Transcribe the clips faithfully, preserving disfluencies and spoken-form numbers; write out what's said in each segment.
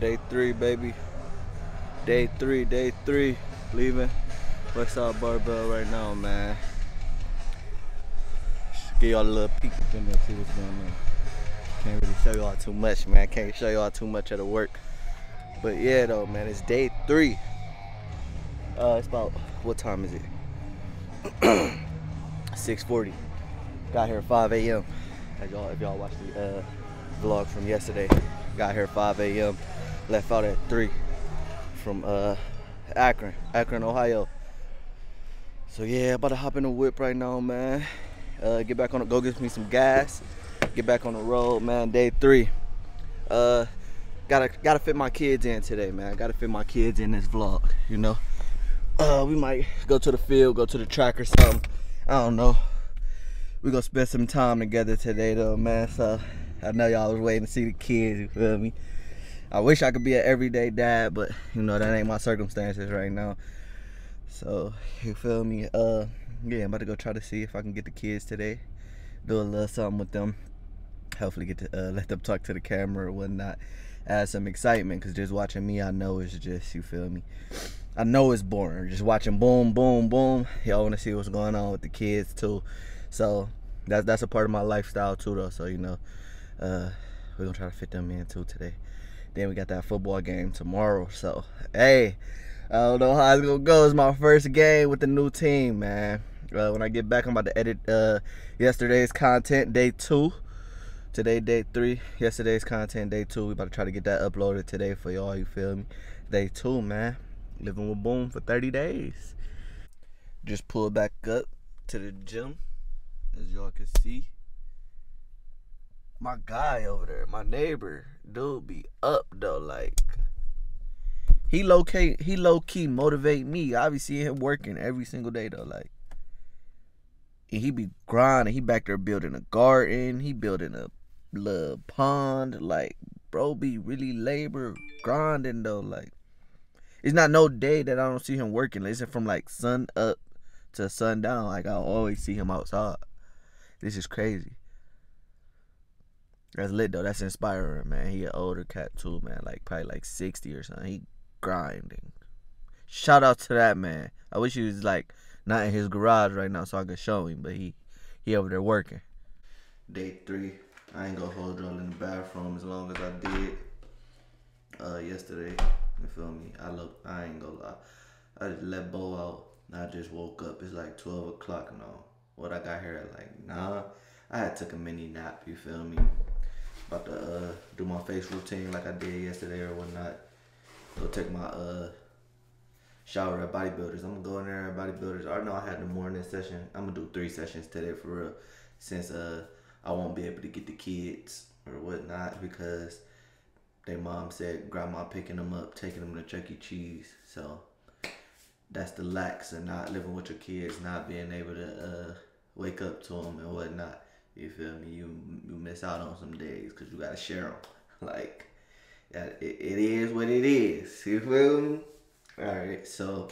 Day three, baby. Day three, day three. Leaving Westside Barbell right now, man. Just give y'all a little peek up in there, see what's going on. Can't really show y'all too much, man. Can't show y'all too much of the work. But yeah, though, man, it's day three. Uh, it's about, what time is it? six forty. Got here at five A M As y'all, if y'all watched the uh, vlog from yesterday, got here at five A M Left out at three from uh, Akron, Akron, Ohio. So yeah, about to hop in the whip right now, man. Uh, get back on, the, go get me some gas. Get back on the road, man. Day three. Uh, gotta gotta fit my kids in today, man. Gotta fit my kids in this vlog, you know. Uh, we might go to the field, go to the track or something. I don't know. We gonna spend some time together today, though, man. So I know y'all was waiting to see the kids. You feel me? I wish I could be an everyday dad, but you know that ain't my circumstances right now. So you feel me? Uh, yeah, I'm about to go try to see if I can get the kids today. Do a little something with them. Hopefully get to uh, let them talk to the camera or whatnot. Add some excitement, cause just watching me, I know it's just, you feel me? I know it's boring. Just watching boom, boom, boom. Y'all want to see what's going on with the kids too. So that's that's a part of my lifestyle too, though. So you know, uh, we're gonna try to fit them in too today. Then we got that football game tomorrow. So hey, I don't know how it's gonna go. It's my first game with the new team, man. Uh, when I get back, I'm about to edit uh, yesterday's content, day two. Today, day three. Yesterday's content, day two. We about to try to get that uploaded today for y'all. You feel me? Day two, man. Living with Boom for thirty days. Just pulled back up to the gym, as y'all can see. My guy over there, my neighbor, dude be up though. Like he low key, he low key motivate me. I be seeing him working every single day though. Like and he be grinding. He back there building a garden. He building a little pond. Like bro, be really labor grinding though. Like it's not no day that I don't see him working. It's from like sun up to sundown. Like I always see him outside. This is crazy. That's lit though. That's inspiring, man. He an older cat too, man. Like probably like sixty or something. He grinding. Shout out to that man. I wish he was like not in his garage right now so I could show him, but he he over there working. Day three. I ain't gonna hold y'all in the bathroom as long as I did uh yesterday. You feel me? I look. I ain't gonna lie. I just let Bo out. I just woke up. It's like twelve o'clock now. What I got here at like nine. I had took a mini nap. You feel me? About to uh, do my face routine like I did yesterday or whatnot. Go take my uh, shower at Bodybuilders. I'm gonna go in there at Bodybuilders. I know I had the morning session. I'm gonna do three sessions today for real, since uh, I won't be able to get the kids or whatnot because their mom said grandma picking them up, taking them to Chuck E. Cheese. So that's the lax of not living with your kids, not being able to uh, wake up to them and whatnot. You feel me? You you miss out on some days because you gotta share them. Like, yeah, it, it is what it is. You feel me? All right, so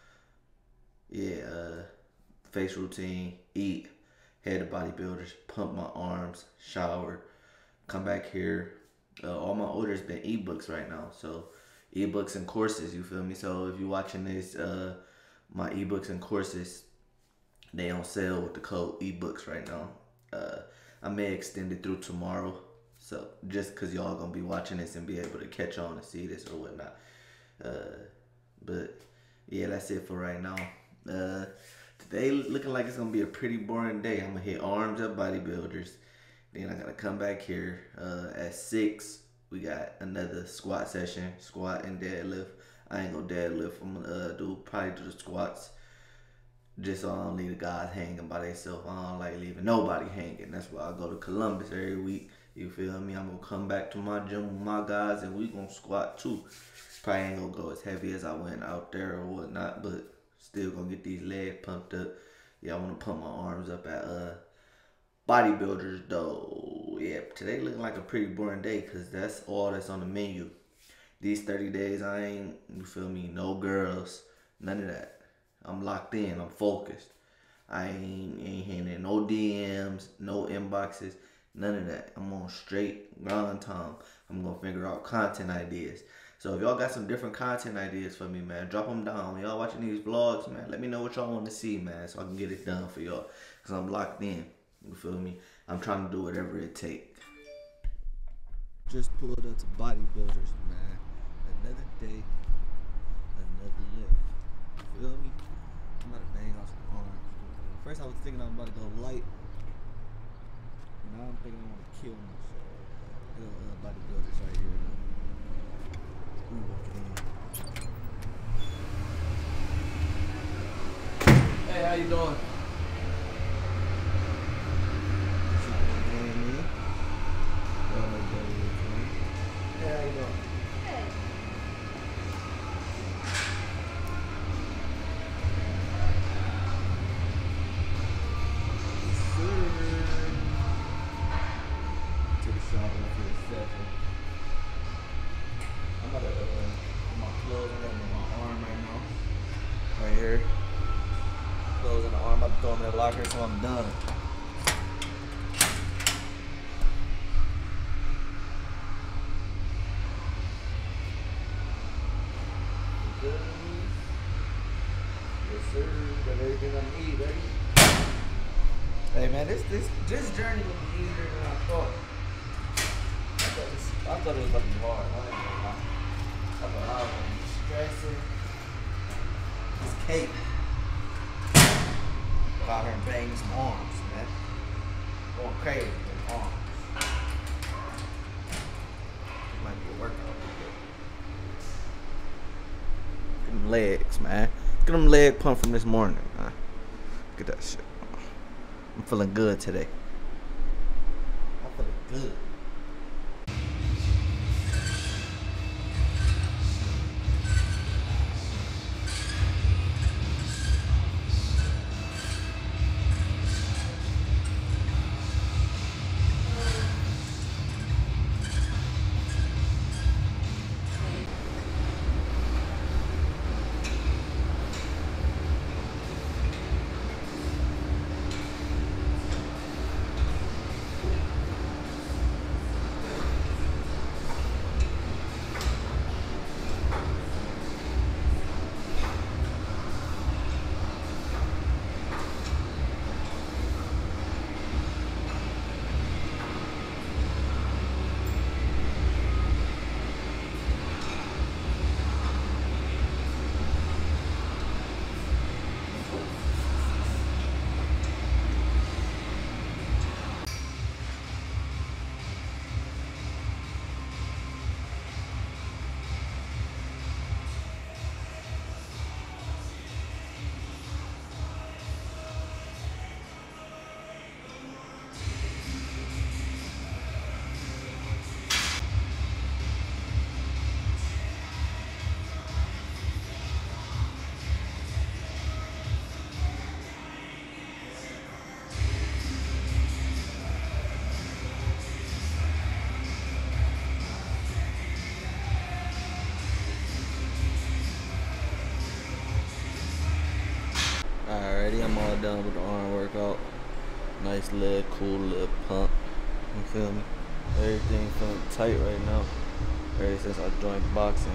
yeah, uh, face routine, eat, head to Bodybuilders, pump my arms, shower, come back here. Uh, all my orders been ebooks right now, so ebooks and courses. You feel me? So if you're watching this, uh, my ebooks and courses, they on sale with the code ebooks right now. Uh, I may extend it through tomorrow, so just cause y'all gonna be watching this and be able to catch on and see this or whatnot. Uh, but yeah, that's it for right now. Uh, today looking like it's gonna be a pretty boring day. I'm gonna hit arms at Bodybuilders, then I gotta come back here. Uh, at six, we got another squat session, squat and deadlift. I ain't gonna deadlift. I'm gonna uh, do probably do the squats. Just so I don't leave the guys hanging by themselves. I don't like leaving nobody hanging. That's why I go to Columbus every week. You feel me? I'm going to come back to my gym with my guys and we going to squat too. Probably ain't going to go as heavy as I went out there or whatnot, but still going to get these legs pumped up. Yeah, I want to pump my arms up at uh, Bodybuilders though. Yeah, today looking like a pretty boring day because that's all that's on the menu. These thirty days, I ain't, you feel me, no girls, none of that. I'm locked in. I'm focused. I ain't, ain't hitting no D Ms, no inboxes. None of that. I'm on straight grind time. I'm gonna figure out content ideas. So if y'all got some different content ideas for me, man, drop them down. When y'all watching these vlogs, man, let me know what y'all want to see, man, so I can get it done for y'all. Because I'm locked in. You feel me? I'm trying to do whatever it takes. Just pulled up to Bodybuilders, man. Another day, another lift. You feel me? I'm about to bang out some arms. First I was thinking I was about to go light. Now I'm thinking I want to kill myself. Little uh, Bodybuilders right here, though. I'm walking in. Hey, how you doing? Hey, how you doing? Hey. Took a shower for the session. I'm about to uh, put my clothes on my arm right now. Right here. Clothes on the arm. I'm about to throw them in the locker so I'm done. Yes, sir. Got everything I need, ready? Hey, man, this this this journey will be easier than I thought. I thought, this, I thought it was going to be hard. I didn't know why. I thought I was going to be stressing. It's cake. Go out here and bang some arms, man. Going crazy with arms. It might be a workout. Look at them legs, man. Look at them leg pump from this morning, man. Look at that shit. I'm feeling good today. I'm feeling good. Alrighty, I'm all done with the arm workout. Nice leg, cool little pump. You feel me? Everything feeling tight right now. Ever since I joined boxing.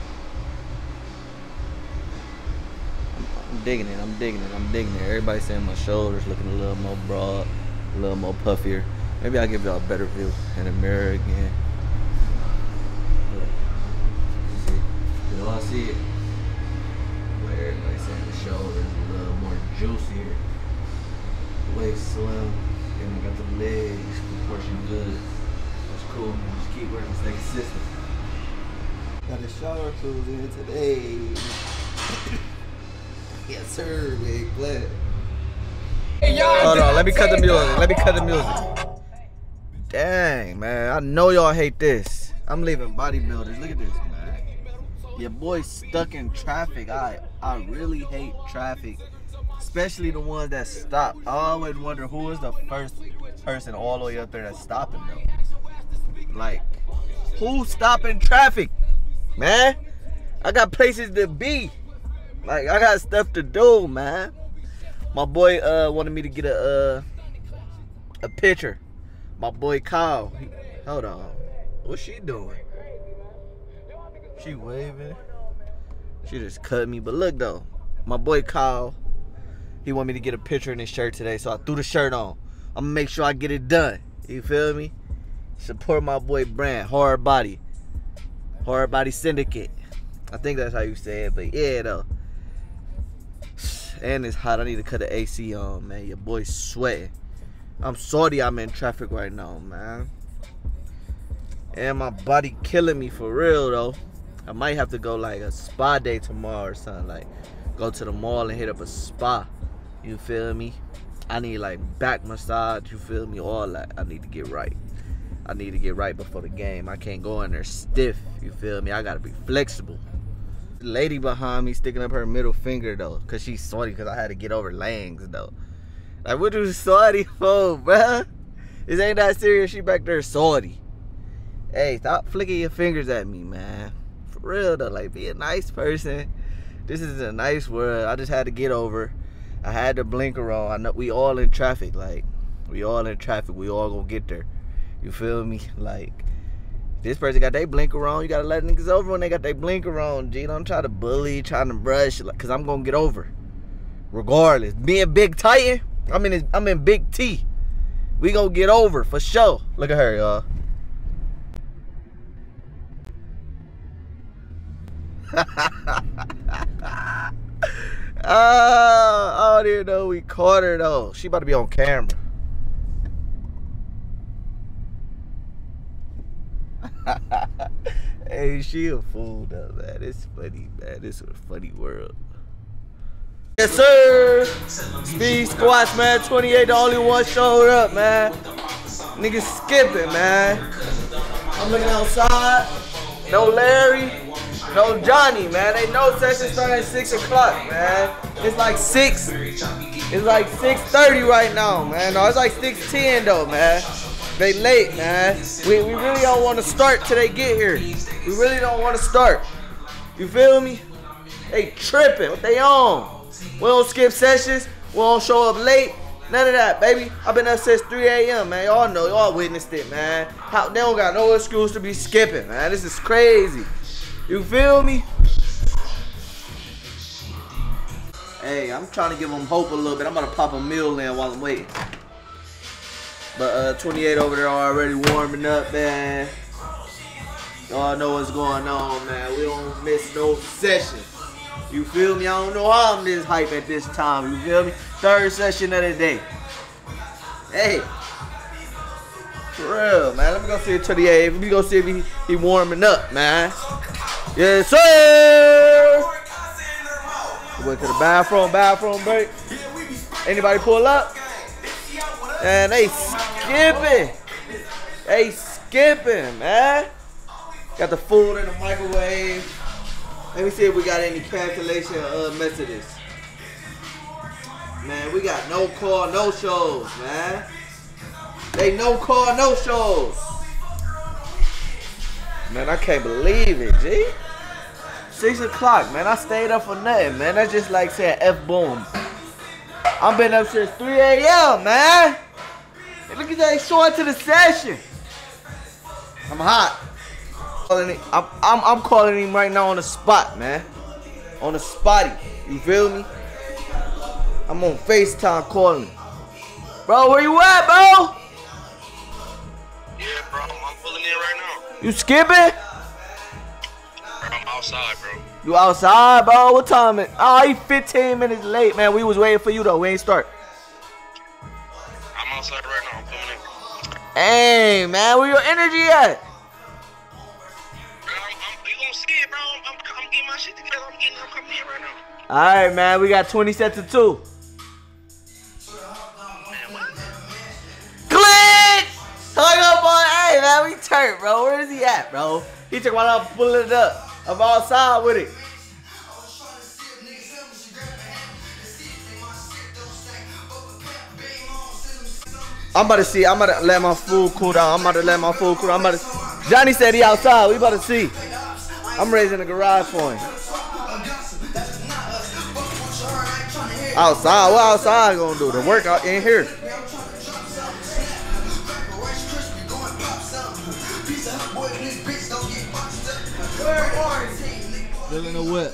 I'm, I'm digging it, I'm digging it, I'm digging it. Everybody saying my shoulders looking a little more broad, a little more puffier. Maybe I'll give y'all a better view in the mirror again. Look. See? Y'all see it? Where everybody saying the shoulders a little more juicier. Waist slim, and I got the legs proportion good. That's cool, man. Just keep working, stay consistent. Got the shower tools in today. Yes, sir, big glad. Hey, hold on, let me cut the music. Let me cut the music. Dang, man, I know y'all hate this. I'm leaving Bodybuilders. Look at this, man. Your boy's stuck in traffic. I I really hate traffic, especially the ones that stop. I always wonder who is the first person all the way up there that's stopping them. Like, who's stopping traffic, man? I got places to be. Like, I got stuff to do, man. My boy uh wanted me to get a uh, a picture My boy Kyle. He, hold on. What's she doing? She waving. She just cut me. But look though, my boy Kyle, he want me to get a picture in his shirt today, so I threw the shirt on. I'm gonna make sure I get it done. You feel me? Support my boy Brand, Hard Body. Hard Body Syndicate. I think that's how you say it, but yeah though. And it's hot. I need to cut the A C on, man. Your boy's sweating. I'm sorry I'm in traffic right now, man. And my body killing me for real though. I might have to go like a spa day tomorrow or something. Like go to the mall and hit up a spa. You feel me? I need like back massage. You feel me? All that. I need to get right. I need to get right before the game. I can't go in there stiff. You feel me? I gotta be flexible. The lady behind me sticking up her middle finger though, cause she's salty cause I had to get over Langs though. Like what you salty for, bruh? This ain't that serious. She back there salty. Hey, stop flicking your fingers at me, man. For real though, like be a nice person. This is a nice world. I just had to get over. I had to blinker on. I know we all in traffic. Like we all in traffic. We all gonna get there. You feel me? Like this person got their blinker on. You gotta let niggas over when they got their blinker on. G, don't try to bully, trying to brush, like, cause I'm gonna get over. Regardless, being Big Titan, I'm in. His, I'm in Big T. We gonna get over for sure. Look at her, y'all. Oh, I don't even know we caught her though. She about to be on camera. Hey, she a fool though, man. It's funny, man. This is a funny world. Yes, sir. Speed Squats, man. twenty-eight, the only one showed up, man. Niggas skipping, man. I'm looking outside. No Larry. No Johnny, man. They know session starting at six o'clock, man. It's like six. It's like six thirty right now, man. No, it's like six ten though, man. They late, man. We, we really don't want to start till they get here. We really don't want to start. You feel me? They tripping. What they on? We don't skip sessions. We don't show up late. None of that, baby. I've been up since three A M, man. Y'all know. Y'all witnessed it, man. How, they don't got no excuse to be skipping, man. This is crazy. You feel me? Hey, I'm trying to give them hope a little bit. I'm going to pop a meal in while I'm waiting. But uh, twenty-eight over there already warming up, man. Y'all know what's going on, man. We don't miss no session. You feel me? I don't know how I'm this hype at this time. You feel me? Third session of the day. Hey. For real, man. Let me go see twenty-eight. Let me go see if he, he warming up, man. Yes, sir. Went to the bathroom, bathroom break. Anybody pull up? Man, they skipping. They skipping, man. Got the food in the microwave. Let me see if we got any cancellation uh, messages. Man, we got no call, no shows, man. They no call, no shows. Man, I can't believe it, G. Six o'clock, man. I stayed up for nothing, man. That's just like saying F boom. I've been up since three A M, man. Hey, look at that, showing to the session. I'm hot. I'm, I'm, I'm calling him right now on the spot, man. On the spotty. You feel me? I'm on FaceTime calling him. Bro, where you at, bro? Yeah, bro. I'm pulling in right now. You skipping? Bro, I'm outside, bro. You outside, bro? What time is it? Oh, he fifteen minutes late, man. We was waiting for you, though. We ain't start. I'm outside right now. I'm coming in. Hey, man. Where your energy at? Bro, I'm, I'm, you gonna see it, bro. I'm, I'm, I'm getting my shit together. I'm getting, I'm coming in right now. All right, man. We got twenty sets of two. Man, what? Glitch! Hung up on, hey, man. We turned, bro. Where is he at, bro? He took my out pulling it up. I'm outside with it. I'm about to see. I'm about to let my food cool down. I'm about to let my food cool down. I'm about to. Johnny said he outside. We about to see. I'm raising the garage for him. Outside. What outside gonna do? The workout in here. Still in the whip.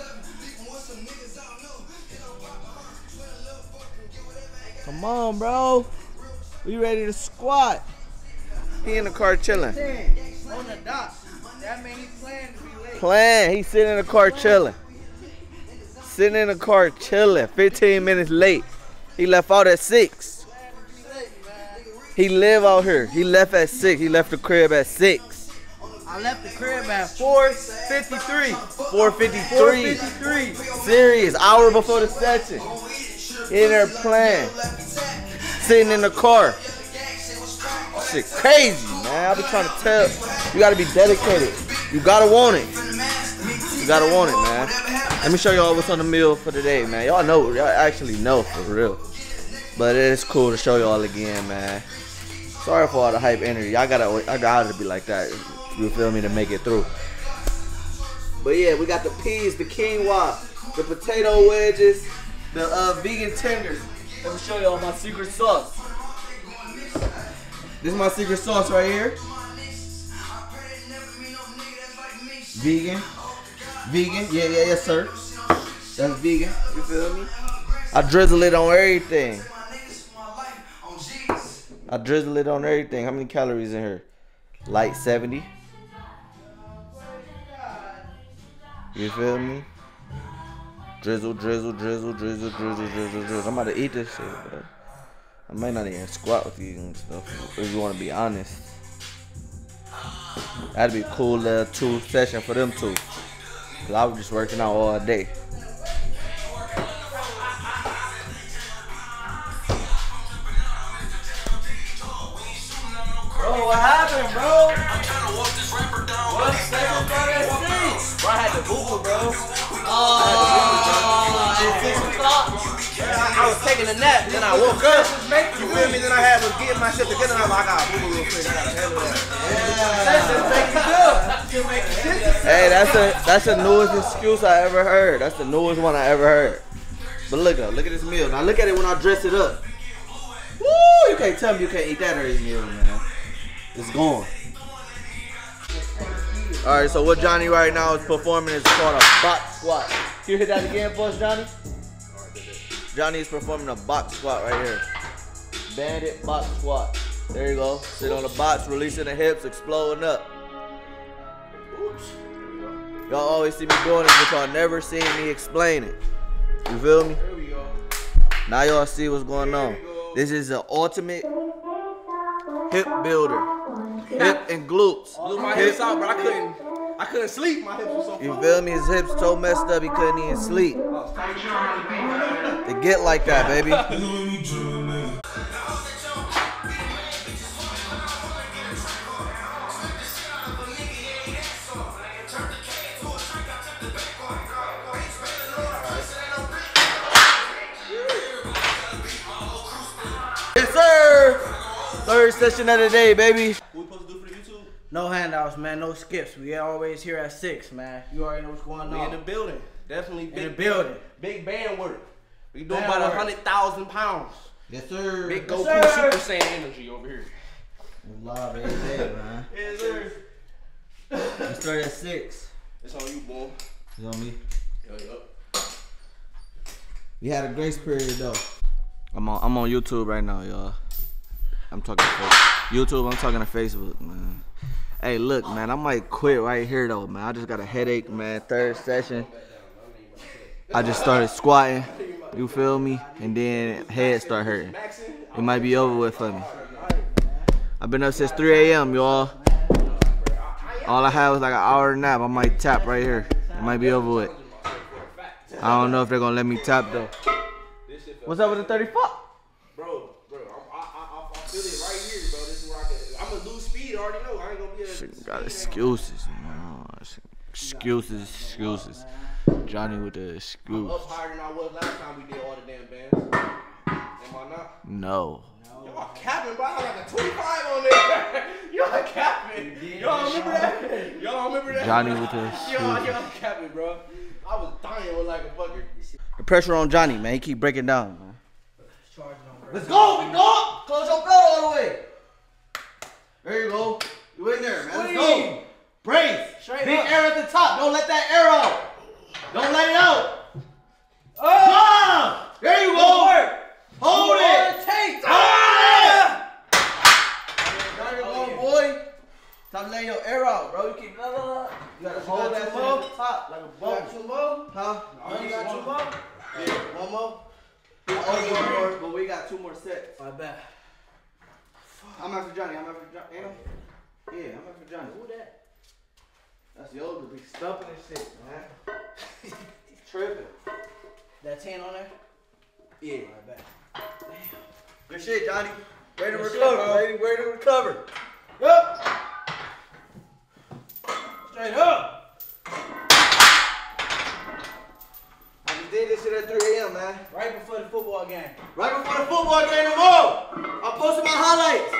Come on, bro. We ready to squat. He in the car chilling. On the dot. That means he's playing to be late. Playing. He sitting in the car chilling. Sitting in the car chilling. fifteen minutes late. He left out at six. He live out here. He left at six. He left the crib at six. I left the crib at four fifty-three. four fifty-three. Serious. Hour before the session. He in there playing. Sitting in the car. Shit crazy, man. I be trying to tell. You gotta be dedicated. You gotta want it. You gotta want it, man. Let me show y'all what's on the meal for today, man. Y'all know. Y'all actually know for real. But it's cool to show y'all again, man. Sorry for all the hype energy. I gotta, I gotta be like that. You feel me, to make it through. But yeah, we got the peas, the quinoa, the potato wedges, the uh, vegan tenders. Let me show y'all my secret sauce. This is my secret sauce right here. Vegan. Vegan. Yeah, yeah, yes, sir. That's vegan. You feel me? I drizzle it on everything. I drizzle it on everything. How many calories in here? Light seventy. You feel me? Drizzle, drizzle, drizzle, drizzle, drizzle, drizzle, drizzle. I'm about to eat this shit, bro. I might not even squat with these and stuff, if you want to be honest. That'd be a cool little two session for them two. Cause I was just working out all day. Bro, what happened, bro? I'm trying to walk this rapper down. What second for that seat? Bro, I had to Google, bro. Oh, it's six o'clock. I was taking a nap, then I woke up. You feel me? Then I had was getting my shit together, and I'm like, I gotta move real quick. I gotta handle that. Hey, that's a that's the newest excuse I ever heard. That's the newest one I ever heard. But look at look at this meal. Now look at it when I dress it up. Woo! You can't tell me you can't eat that every meal, man. It's gone. All right, so what Johnny right now is performing is called a box squat. Can you hit that again for us, Johnny? Johnny is performing a box squat right here. Bandit box squat. There you go. Sit on the box, releasing the hips, exploding up. Y'all always see me doing this, but y'all never seen me explain it. You feel me? Here we go. Now y'all see what's going on. This is the ultimate hip builder. Hip and glutes. Blew my Hip- hips out, but I couldn't. I couldn't sleep. My hips were so You fucked feel up. me? His hips so messed up he couldn't even sleep. They get like that, baby. Yes, sir. Third session of the day, baby. What we supposed to do for the YouTube? No handouts, man. No skips. We always here at six, man. You already know what's going We in the on. building. Definitely big In the building. Big band work. We doing Band about a work. hundred thousand pounds. Yes, sir. Big Yes, Goku sir. Super Saiyan energy over here. Live every day, man. Yes, sir. We started at six. It's on you, boy. You know me? Yo, yo. We had a grace period though. I'm on I'm on YouTube right now, y'all. I'm talking to YouTube, I'm talking to Facebook, man. Hey, look, man, I might quit right here though, man. I just got a headache, man. Third session. I just started squatting, you feel me? And then head start hurting. It might be over with for me. I've been up since three A M, y'all. All I had was like an hour nap. I might tap right here. It might be over with. I don't know if they're gonna let me tap though. What's up with the thirty-four? Bro, bro, I, I, I, I feel it right here, bro. This is where I can. I'm gonna lose speed. I already know. I ain't gonna be able to. Shit got excuses, man. Excuses, excuses. Johnny with the I'm excuse. up higher than I was last time we did all the damn bands. Am I not? No. Y'all capping, bro. I had like a twenty-five on there. Y'all capping. Y'all remember that? Y'all remember that? Johnny with the Y'all, excuses. y'all capping, bro. I was dying with like a fucker. The pressure on Johnny, man. He keep breaking down, man. Charging on Let's go, big dog. Close your belt all the way. There you go. You in there, man. Let's go. Brace. Straight Big up. arrow at the top. Don't let that arrow. Don't let it out. Oh! Come! There you go. Work. Hold You it. on the tape. Hold There you it. go, boy. Stop letting your air out, bro. You keep blah, blah, blah. You gotta hold got that two shit more? at the top like a You boat. got two more? Huh? No, You you got got two one. more? Yeah. One more? Oh, Oh, one more. but we got two more sets. I bet. I'm after Johnny. I'm after Johnny. Ain't I? Yeah, I'm after Johnny. Who that? That's the older big stumping and shit, man. Tripping. That ten on there? Yeah. I bet. Good shit, Johnny. Ready to Good shit, recover. bro. Ready, ready to recover. Up. Straight up. I just did this shit at three A M, man. Right before the football game. Right before the football game tomorrow. I'm posting my highlights.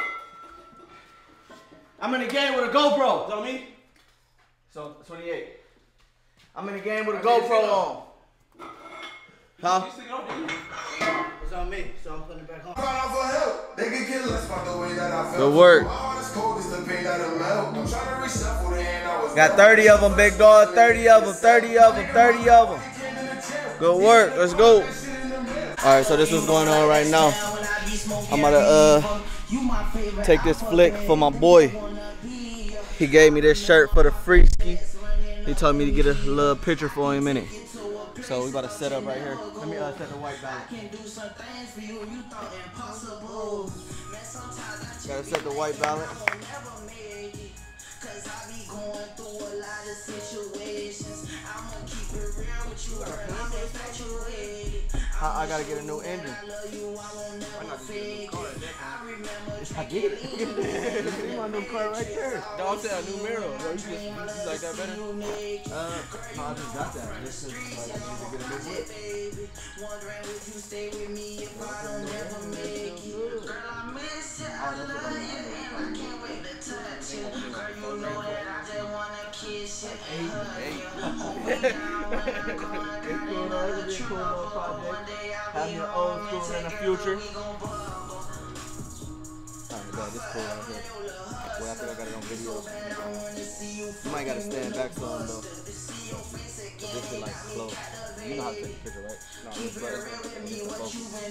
I'm in the game with a GoPro. Is that me? So, twenty-eight. I'm in the game with a I didn't GoPro see on. Huh? You stick it on, didn't you? It's on me, so I'm putting it back on. Crying out for help. They could kill us by the way that I felt. Good work. My heart is cold as the pain that'll melt. I'm trying to reshuffle the hand I was Got thirty of them, big dog. thirty of them, thirty of them, thirty of them. Good work. Let's go. All right, so this is going on right now. I'm about to uh, take this flick for my boy. He gave me this shirt for the free ski. He told me to get a little picture for him in it. So we about to set up right here. Let me uh, set the white balance. Gotta set the white balance. I, I gotta get a new engine. I get it. See my new car right there. No, I'm saying a new mirror. Bro. You, just, you, you like that better? Uh, no, I just got that. Just 'cause, like, I need to get a new whip. It's cool though. It'll be a cool little project. Having your old school in the future. Oh my god, this cool right here. Well, I think I got it on video. You might gotta stand back some though. This is like close. You know how to take a picture, right? No, this is right. I'm gonna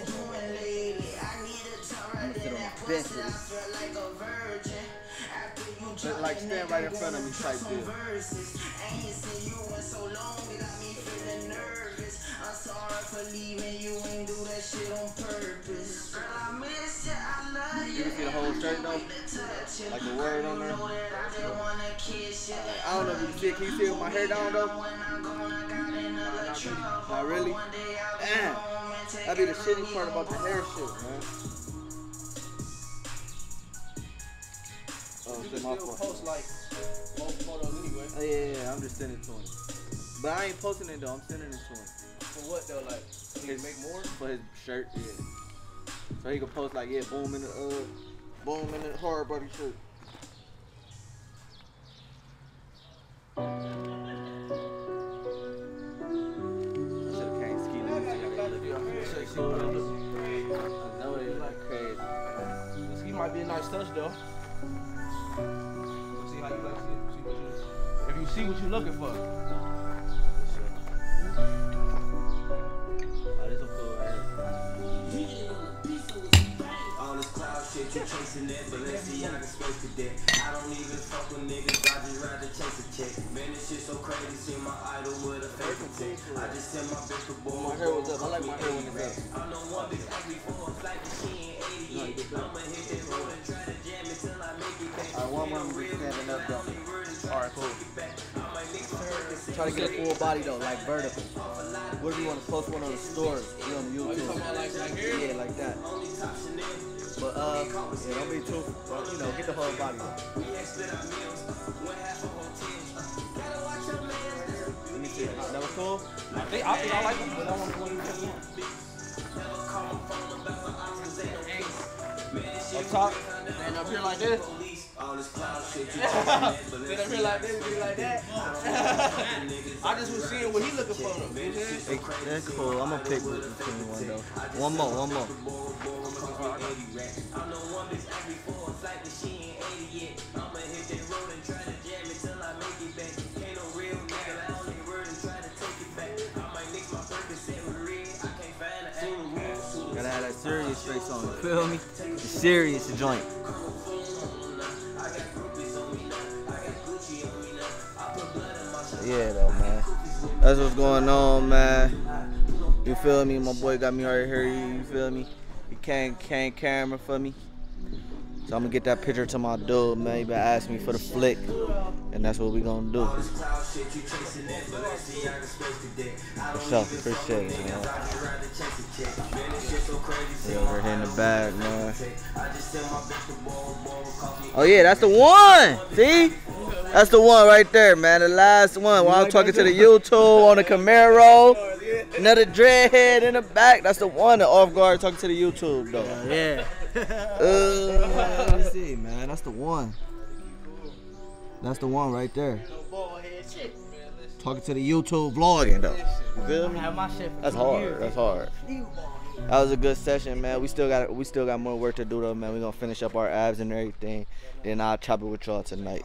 sit on my bench with it. But like stand right in front of me type deal. You can see the whole shirt though? Like the word on there? I don't know if you can see it. Can you see it with my hair down though? Not really? Damn. That'd be the shitty part about the hair shit, man. Oh, it's my fault. Post like most photos anyway. Oh, yeah, yeah, yeah, I'm just sending it to him. But I ain't posting it though, I'm sending it to him. For what though? Like, he make more? For his shirt, yeah. So he can post like, yeah, boom in the, uh, boom in the hard body shirt. I should've came ski I know it like crazy. The ski might be a nice touch though. We'll see how you like to see what you, if you see what you're looking for. Oh, this one cool right here. All this cloud shit, you chasing that Balenciaga space cadet. I don't even fuck with niggas, I just rather chase a check. Man, this shit so crazy, see my idol with a fake attack. I just sent my bitch to boom. My hair was up. I like my hair when it's up. I know one bitch asked me for a flight, but she ain't eighty-eight. I'ma hit that road and try to jam it till I make it back. Alright, one more I'm be standing up though. Alright, cool. Try to get a full body though, like vertical. What if you want to post one on the story? You on the YouTube? Like right here? Yeah, like that. But uh, yeah, don't be too, well, you know, get the whole body. Let me see. That was cool. I think I think I like them, but I want to one just one. Up top, and up here like this. All this cloud shit, you Then up here like this, be like that. I just was seeing what he looking for. Though. You know what I'm saying? Hey, that's cool. I'm gonna pick between one though. One more, one more. I know one bitch asked me for a flight, but she ain't eighty yet. I'ma hit that road and try to jam it till I make serious straight song. You feel me? The serious joint. Yeah, though, man. That's what's going on, man. You feel me? My boy got me right here. You feel me? He can't can't camera for me. So I'm gonna get that picture to my dude, man. He been asking me for the flick, and that's what we gonna do. For sure, appreciate it, man. Yeah, we're here in the bag, man. Oh yeah, that's the one. See? That's the one right there, man. The last one. While I'm talking to the YouTube on the Camaro. Another dreadhead in the back. That's the one. The off guard talking to the YouTube, though. Yeah. uh, let me see, man. That's the one. That's the one right there. Talking to the YouTube vlogging, though. You feel me? That's hard. That's hard. That was a good session, man. We still got we still got more work to do, though, man. We gonna finish up our abs and everything. Then I'll chop it with y'all tonight.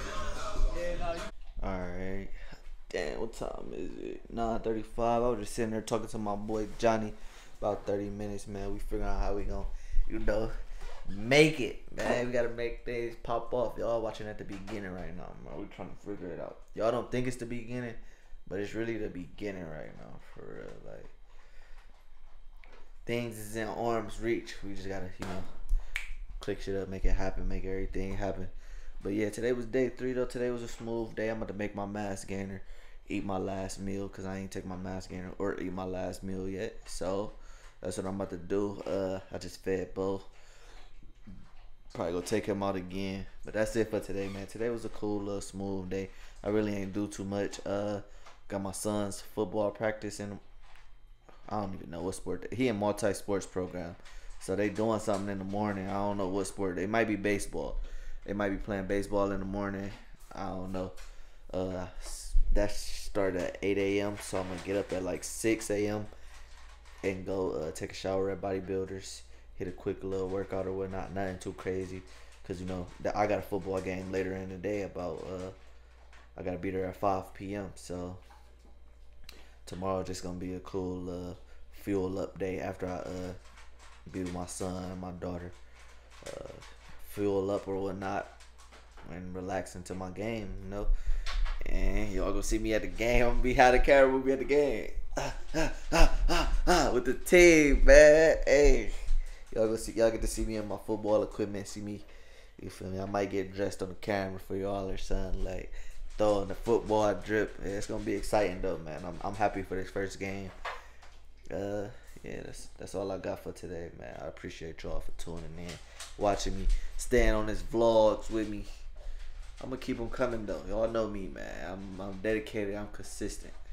All right. Damn, what time is it? nine thirty-five. I was just sitting there talking to my boy Johnny about thirty minutes, man. We figuring out how we gonna, you know, make it, man. We gotta make things pop off. Y'all watching at the beginning right now, man. We trying to figure it out. Y'all don't think it's the beginning, but it's really the beginning right now, for real. Like, things is in arm's reach. We just gotta, you know, click shit up, make it happen, make everything happen. But yeah, today was day three though. Today was a smooth day. I'm about to make my mass gainer, eat my last meal, cause I ain't take my mass gainer or eat my last meal yet. So that's what I'm about to do. Uh, I just fed Bo. Probably go take him out again. But that's it for today, man. Today was a cool little smooth day. I really ain't do too much. Uh, got my son's football practice and I don't even know what sport. He in multi-sports program, so they doing something in the morning. I don't know what sport. It might be baseball. They might be playing baseball in the morning. I don't know. Uh, that started at eight A M So I'm going to get up at like six A M and go uh, take a shower at Bodybuilders. Hit a quick little workout or whatnot. Nothing too crazy. Because, you know, I got a football game later in the day. About, uh, I got to be there at five P M So tomorrow just going to be a cool uh, fuel up day after I uh, be with my son and my daughter. Uh, fuel up or whatnot and relax into my game, you know. And y'all gonna see me at the game. I'm gonna be behind the camera. We'll be at the game ah, ah, ah, ah, ah, with the team, man. Hey, y'all gonna see. Y'all get to see me in my football equipment. See me. You feel me? I might get dressed on the camera for y'all or something, like throwing the football drip. Yeah, it's gonna be exciting though, man. I'm I'm happy for this first game. Uh. Yeah, that's that's all I got for today, man. I appreciate y'all for tuning in, watching me, staying on this vlogs with me. I'm gonna keep them coming though. Y'all know me, man. I'm I'm dedicated. I'm consistent.